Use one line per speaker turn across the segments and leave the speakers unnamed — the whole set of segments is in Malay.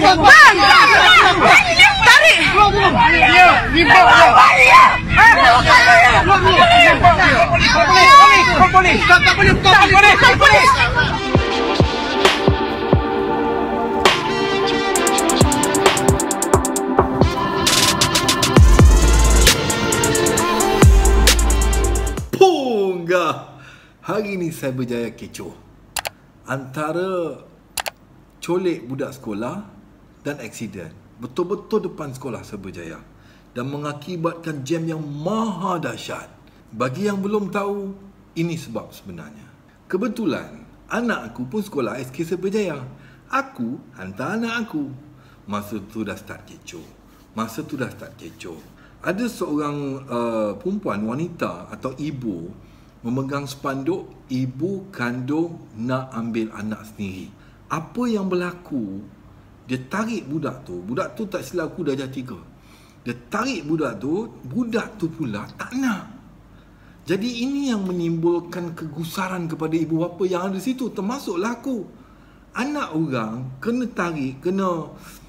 Tarik! Polis!
Punggah! Hari ni saya berjaya kecoh antara colek budak sekolah dan aksiden. Betul-betul depan sekolah saya berjaya. Dan mengakibatkan jam yang maha dahsyat. Bagi yang belum tahu, ini sebab sebenarnya. Kebetulan, anak aku pun sekolah SK saya berjaya. Aku hantar anak aku. Masa tu dah start kecoh. Ada seorang perempuan, wanita atau ibu memegang spanduk, ibu kandung nak ambil anak sendiri. Apa yang berlaku, dia tarik budak tu tak silap aku darjah 3. Dia tarik budak tu pula tak nak. Jadi ini yang menimbulkan kegusaran kepada ibu bapa yang ada di situ, termasuklah aku. Anak orang kena tarik, kena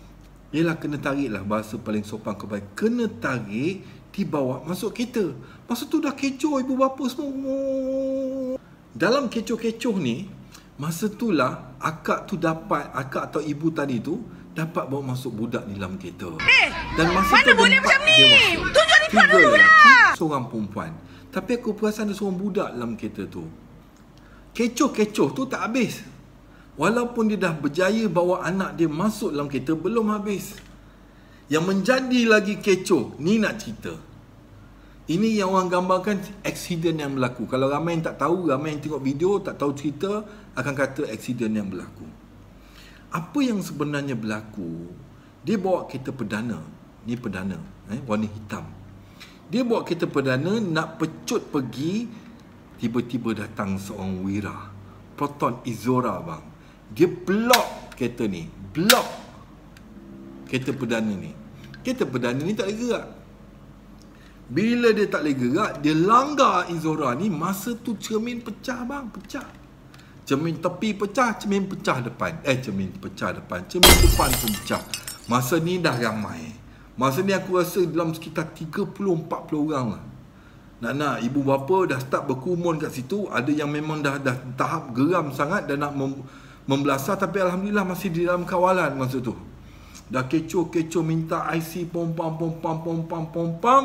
tarik lah, bahasa paling sopan kebaik. Kena tarik, dibawa masuk kereta. Masa tu dah kecoh ibu bapa semua. Dalam kecoh-kecoh ni, masa itulah akak atau ibu tadi tu dapat bawa masuk budak di dalam kereta. Dan masa
mana
tu
boleh macam ni? Tunjuk report
3
dulu
lelaki,
lah.
seorang perempuan. Tapi aku perasan ada seorang budak dalam kereta tu. Kecoh-kecoh tu tak habis. Walaupun dia dah berjaya bawa anak dia masuk dalam kereta, belum habis. Yang menjadi lagi kecoh, ni nak cerita. Ini yang orang gambarkan aksiden yang berlaku. Kalau ramai yang tak tahu, ramai yang tengok video, tak tahu cerita, akan kata aksiden yang berlaku. Apa yang sebenarnya berlaku, dia bawa kereta perdana. Ni perdana, warna hitam. Dia bawa kereta perdana nak pecut pergi, tiba-tiba datang seorang wira. Proton Izora bang. Dia blok kereta ni. Blok kereta perdana ni. Kereta perdana ni tak boleh gerak. Bila dia tak boleh gerak, dia langgar Izora ni. Masa tu cermin pecah bang. Pecah. Cermin tepi pecah, cermin pecah depan. Cermin pecah depan. Cermin depan pun pecah. Masa ni dah ramai. Masa ni aku rasa dalam sekitar 30-40 orang lah. Nak ibu bapa dah start berkumun kat situ. Ada yang memang dah tahap geram sangat dan nak membelasah, tapi alhamdulillah masih di dalam kawalan masa tu. Dah kecoh minta IC pom pam.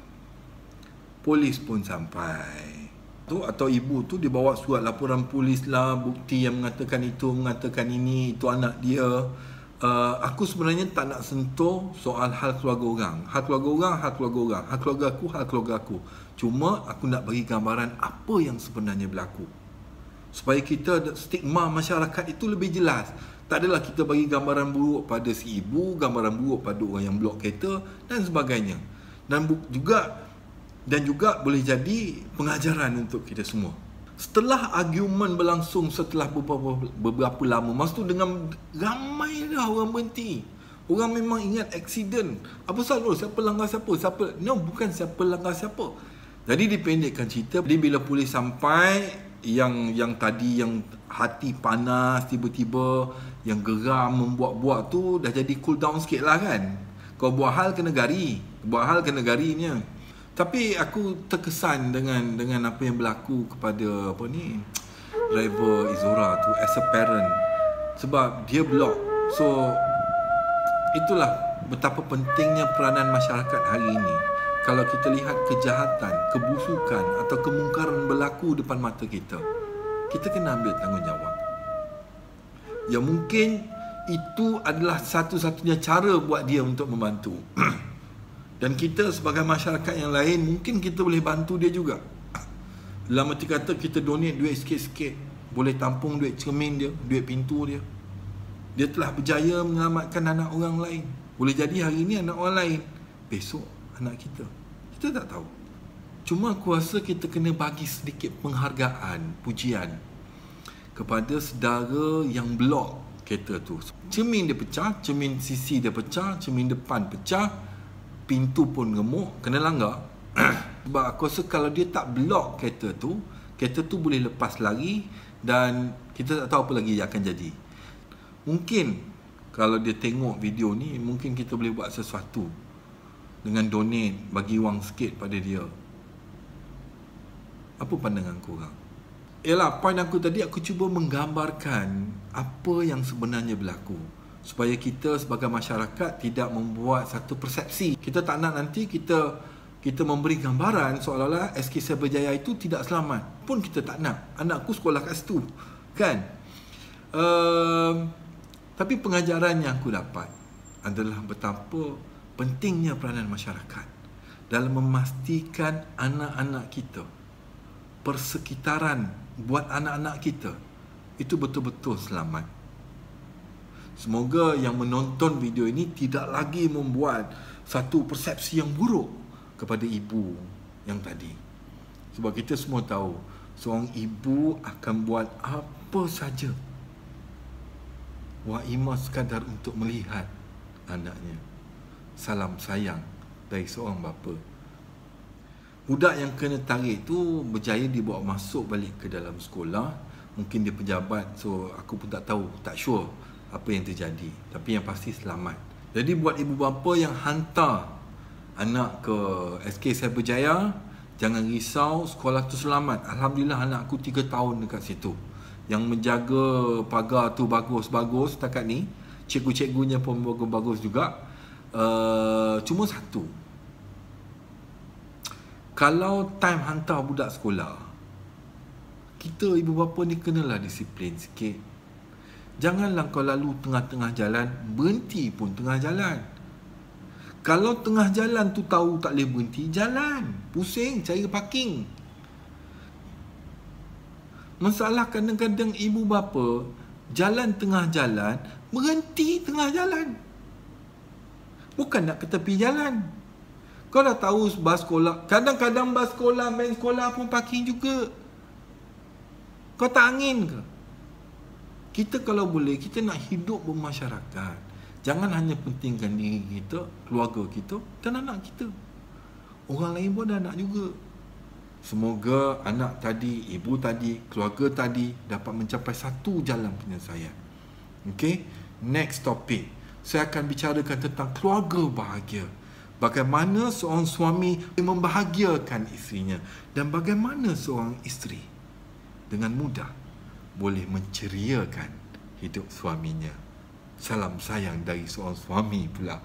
Polis pun sampai. Tu atau ibu tu dia bawa surat laporan polis lah, bukti yang mengatakan itu, mengatakan ini, itu anak dia. Aku sebenarnya tak nak sentuh soal hal keluarga orang. Hal keluarga aku. Cuma aku nak bagi gambaran apa yang sebenarnya berlaku, supaya kita stigma masyarakat itu lebih jelas. Tak adalah kita bagi gambaran buruk pada si ibu, gambaran buruk pada orang yang blok kereta dan sebagainya. Dan juga boleh jadi pengajaran untuk kita semua. Setelah argumen berlangsung setelah beberapa lama, masa tu dengan ramai dah orang berhenti. Orang memang ingat aksiden. Apa salah? Siapa langgar siapa? No, bukan siapa langgar siapa. Jadi dipendekkan cerita, jadi bila polis sampai, yang tadi yang hati panas tiba-tiba, yang geram membuat-buat tu dah jadi cool down sikit lah kan. Kau buat hal kena garinya. Tapi aku terkesan dengan apa yang berlaku kepada driver Izora tu as a parent, sebab dia blok. So itulah betapa pentingnya peranan masyarakat hari ini. Kalau kita lihat kejahatan, kebusukan atau kemungkaran berlaku depan mata kita, kita kena ambil tanggungjawab. Ya mungkin itu adalah satu-satunya cara buat dia untuk membantu. Dan kita sebagai masyarakat yang lain, mungkin kita boleh bantu dia juga. Dalam arti kata kita donate duit sikit-sikit, boleh tampung duit cermin dia, duit pintu dia. Dia telah berjaya menyelamatkan anak orang lain. Boleh jadi hari ini anak orang lain, besok anak kita. Kita tak tahu. Cuma aku rasa kita kena bagi sedikit penghargaan, pujian kepada saudara yang blok kereta tu. Cermin dia pecah, cermin sisi dia pecah, cermin depan pecah, pintu pun gemuk, kena langgar. Sebab aku rasa kalau dia tak blok kereta tu boleh lepas lari dan kita tak tahu apa lagi yang akan jadi. Mungkin kalau dia tengok video ni, mungkin kita boleh buat sesuatu dengan donate, bagi wang sikit pada dia. Apa pandangan korang? Yalah, point aku tadi, aku cuba menggambarkan apa yang sebenarnya berlaku, supaya kita sebagai masyarakat tidak membuat satu persepsi. Kita tak nak nanti kita memberi gambaran seolah-olah SK Cyberjaya itu tidak selamat. Pun kita tak nak. Anakku sekolah kat situ, kan? Tapi pengajaran yang aku dapat adalah betapa pentingnya peranan masyarakat dalam memastikan anak-anak kita, persekitaran buat anak-anak kita itu betul-betul selamat. Semoga yang menonton video ini tidak lagi membuat satu persepsi yang buruk kepada ibu yang tadi. Sebab kita semua tahu seorang ibu akan buat apa saja wa'imah sekadar untuk melihat anaknya. Salam sayang dari seorang bapa. Budak yang kena tarik tu berjaya dibawa masuk balik ke dalam sekolah. Mungkin dia pejabat, so aku pun tak tahu, tak sure apa yang terjadi. Tapi yang pasti selamat. Jadi buat ibu bapa yang hantar anak ke SK Cyberjaya, jangan risau, sekolah tu selamat. Alhamdulillah anakku 3 tahun dekat situ. Yang menjaga pagar tu bagus-bagus setakat ni. Cikgu-cikgunya pun bagus-bagus juga. Cuma satu, kalau time hantar budak sekolah, kita ibu bapa ni kenalah disiplin sikit. Janganlah kau lalu tengah-tengah jalan, berhenti pun tengah jalan. Kalau tengah jalan tu tahu tak boleh berhenti, jalan. Pusing cari parking. Masalah kadang-kadang ibu bapa jalan tengah jalan, berhenti tengah jalan. Bukan nak ke tepi jalan. Kau dah tahu bas sekolah, kadang-kadang bas sekolah, main sekolah pun parking juga. Kau tak angin ke? Kita kalau boleh, kita nak hidup bermasyarakat. Jangan hanya pentingkan diri kita, keluarga kita dan anak kita. Orang lain pun ada anak juga. Semoga anak tadi, ibu tadi, keluarga tadi dapat mencapai satu jalan penyelesaian. Okay? Next topic. Saya akan bicarakan tentang keluarga bahagia. Bagaimana seorang suami membahagiakan isterinya. Dan bagaimana seorang isteri dengan mudah boleh menceriakan hidup suaminya. Salam sayang dari seorang suami pula.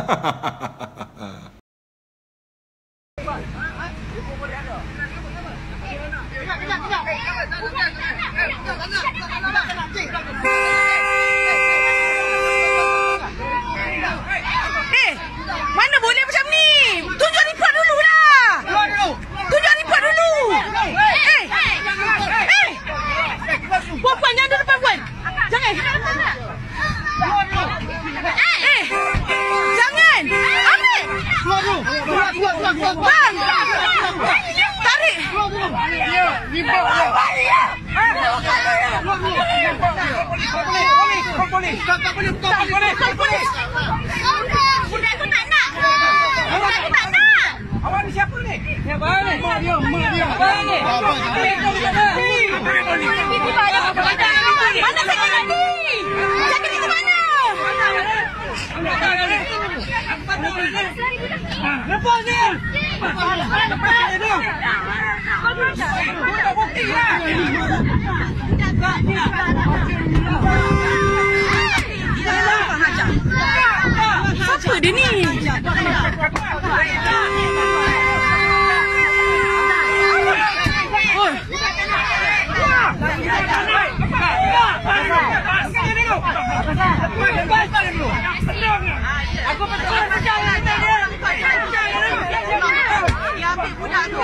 Mana boleh macam ni? Tunjuk report dulu lah. Tunjuk report dulu. Puan, jangan duduk depan puan. Jangan. Jangan. Ambil. Bang. Tarik. Budak tu tak nak. Budak tu tak nak.
Awak ni siapa ni? Siapa ni? Mak dia.
Mana sakit hati? Sakit di mana?
Lepas dia. Lepas dia. Budak bukti lah.
Siapa dia ni?
Aku betul macam dia.
Dia ambil budak tu.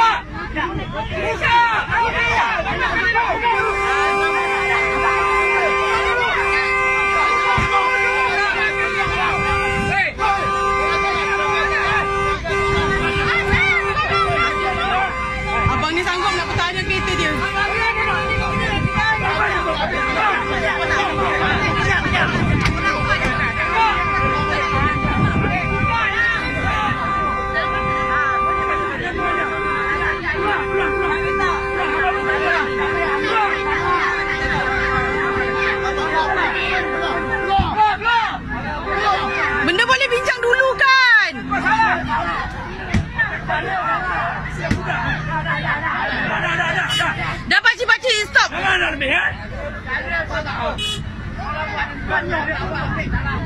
Benda boleh bincang dulu kan? Dah pakcik-pakcik, stop.
Jangan lebih,